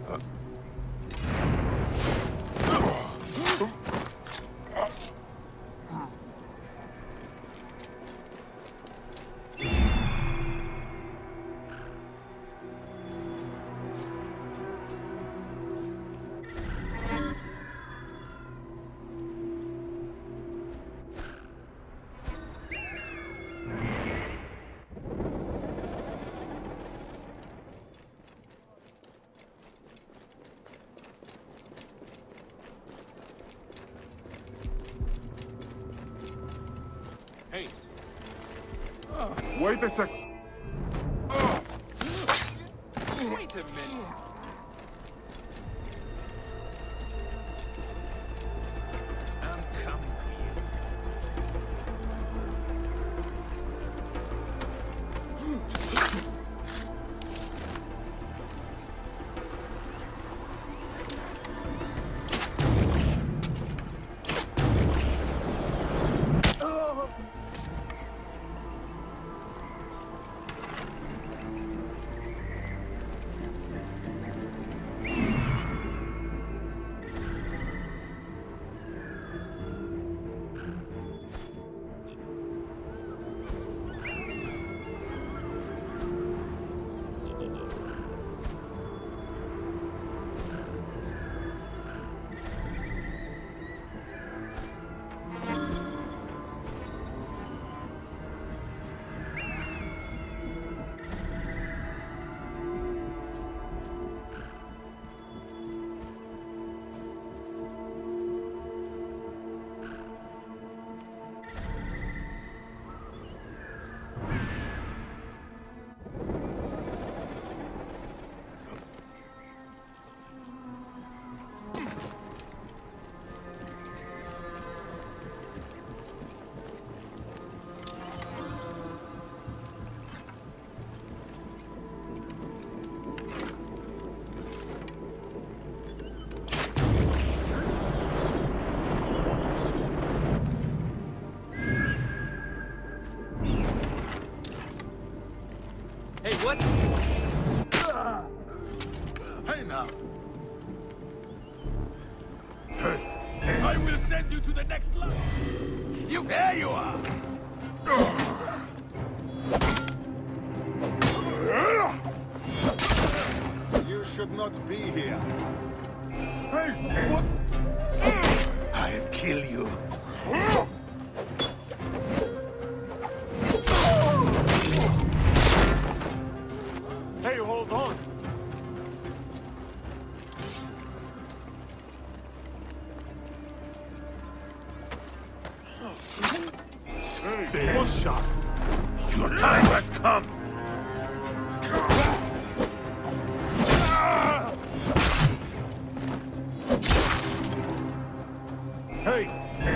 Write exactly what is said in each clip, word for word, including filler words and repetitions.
Hey. Wait a sec. Wait a minute. I'm coming. Hey, what? Hey now. I will send you to the next level. You, there you are. You should not be here. Hey, what? I'll kill you. Hey, hold on. Hey, one shot. Your time has come. Hey.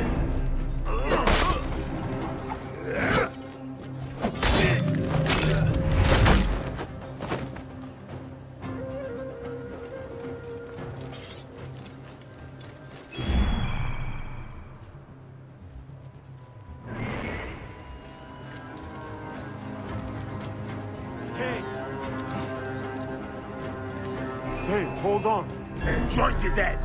Hey, hold on. Join the dead.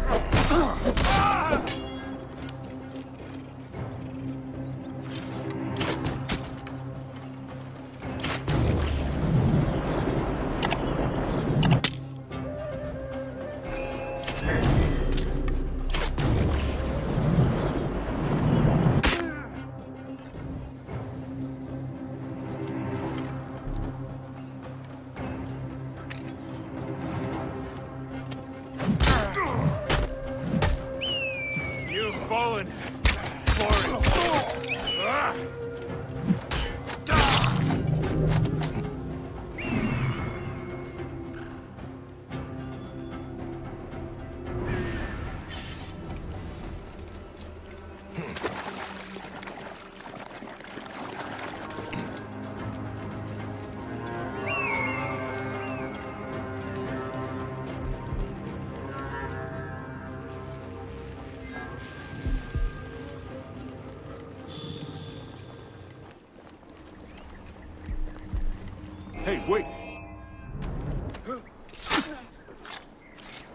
You've fallen for it. Ah! Hey, wait.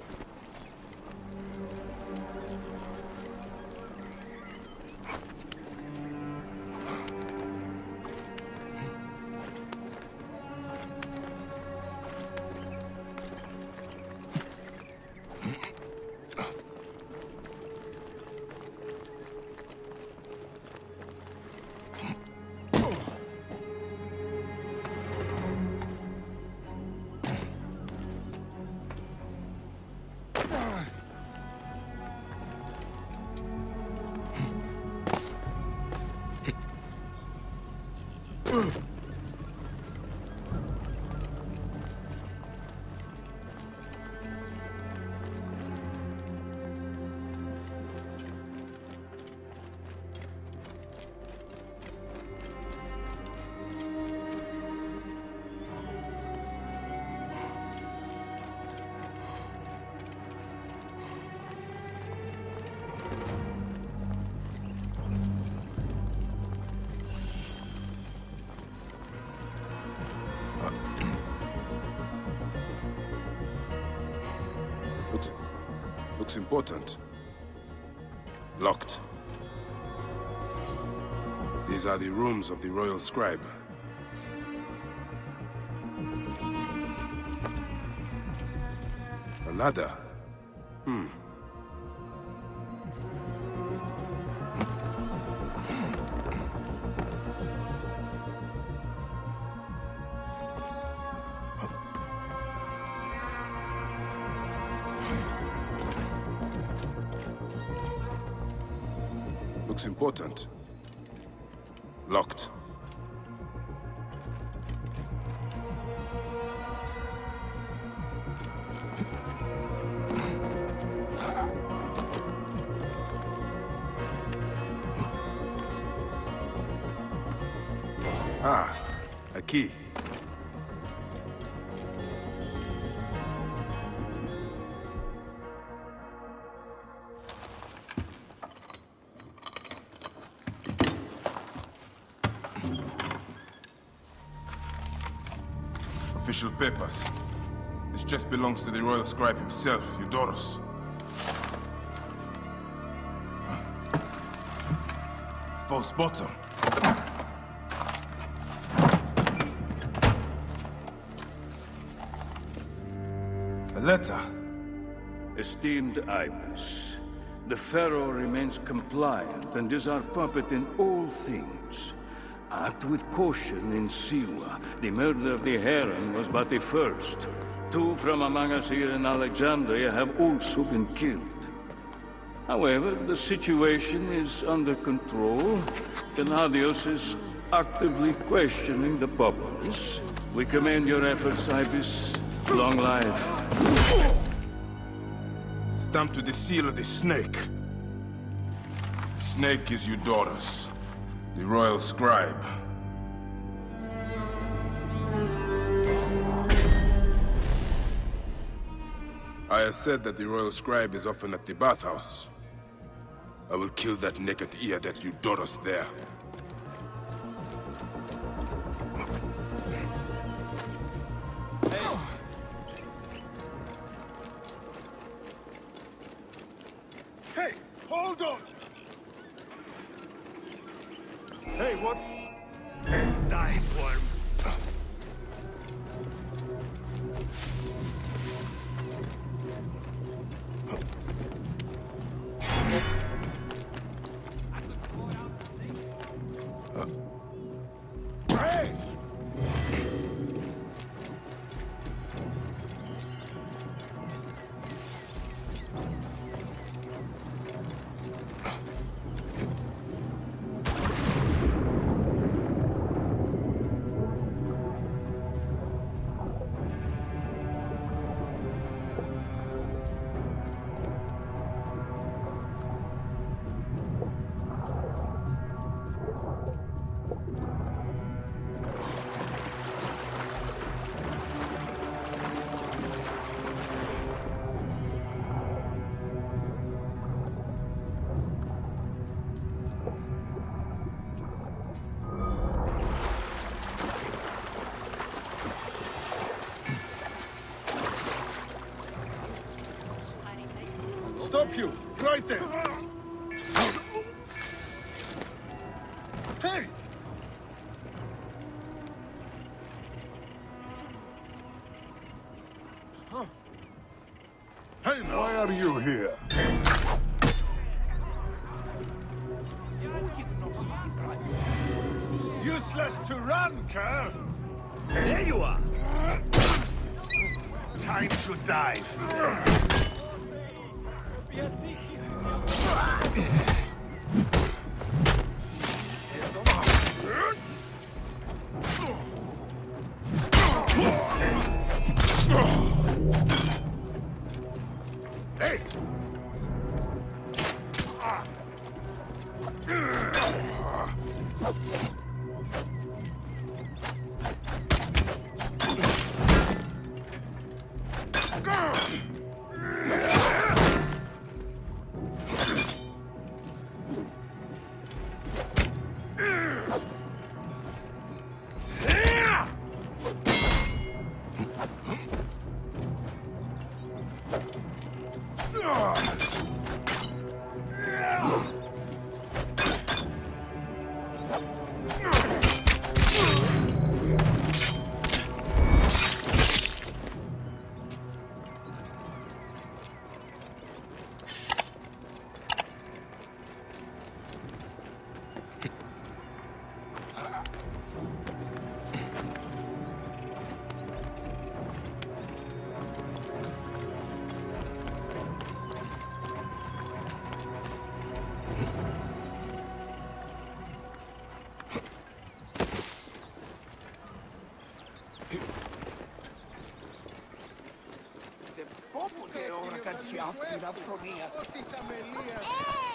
Looks... looks important. Locked. These are the rooms of the Royal Scribe. A ladder. Hmm. Looks important. Locked. Ah, a key. Official papers. This chest belongs to the Royal Scribe himself, Eudorus. False bottom. A letter. Esteemed Ibis, the Pharaoh remains compliant and is our puppet in all things. Act with caution in Siwa. The murder of the Heron was but the first. Two from among us here in Alexandria have also been killed. However, the situation is under control. Gennadios is actively questioning the populace. We commend your efforts, Ibis. Long life. Stamped with the seal of the snake. The snake is Eudorus, the Royal Scribe. I have said that the Royal Scribe is often at the bathhouse. I will kill that naked ear that Eudorus there. Hey, hold on! Hey, what? Die, worm. Hey! Stop you! Right there! Hey! Huh. Hey, now! Why are you here? Useless to run, Kerr! There you are! Time to dive! Hey! Αυτή την αυθονία. Ό,τι της αμελίας.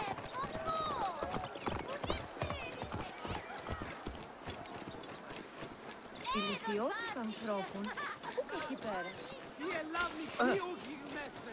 Η λυθιότης ανθρώπων πού έχει πέρασει. Τι ελάμη ποιου γυρνέσαι.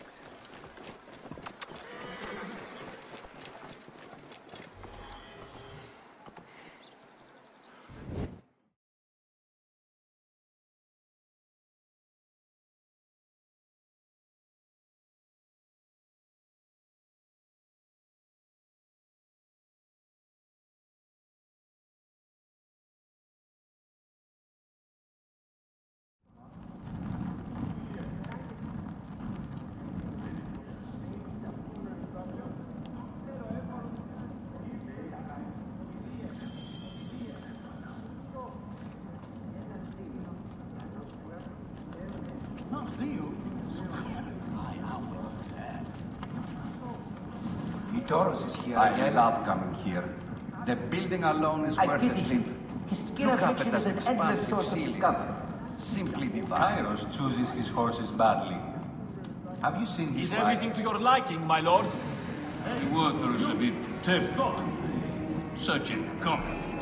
Doros is here. I love coming here. The building alone is I worth pity it. him. His skill affliction is an endless source of discovery. Simply divine. Kairos chooses his horses badly. Have you seen his Is wife? everything to your liking, my lord? The water is a bit tepid. Such incompetence.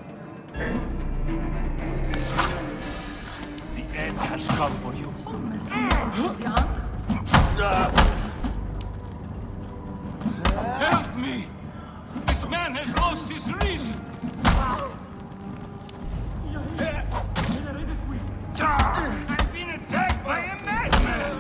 The end has come for you. Help me! This man has lost his reason! I've been attacked by a madman!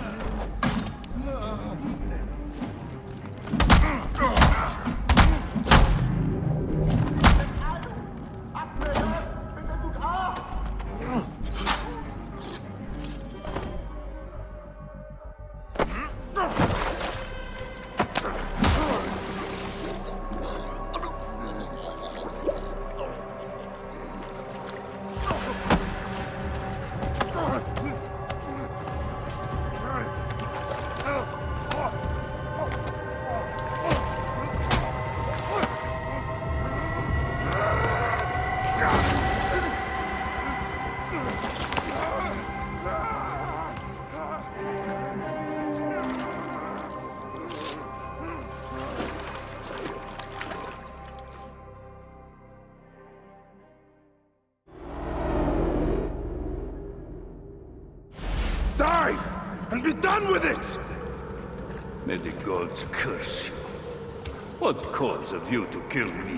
Die! And be done with it! May the gods curse you. What cause have you to kill me?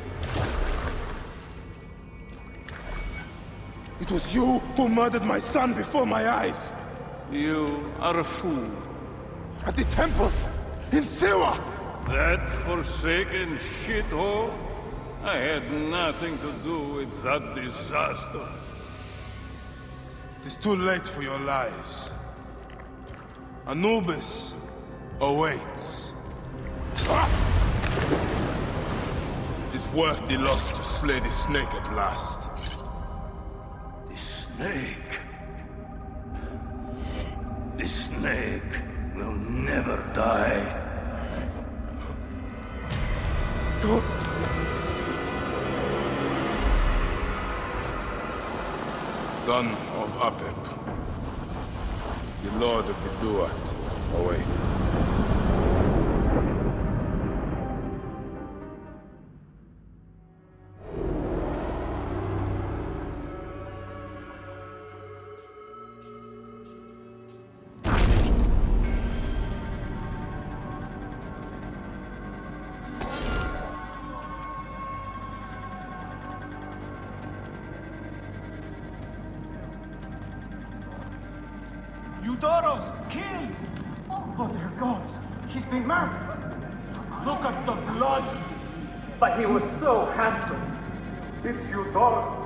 It was you who murdered my son before my eyes! You are a fool. At the temple! In Siwa! That forsaken shithole? I had nothing to do with that disaster. It is too late for your lies. Anubis awaits. It is worth the loss to slay the snake at last. The snake? The snake will never die. Son of Apep, the Lord of the Duat awaits. Oh, dear gods! He's been murdered! Look at the blood! But he was so handsome! It's Eudorus.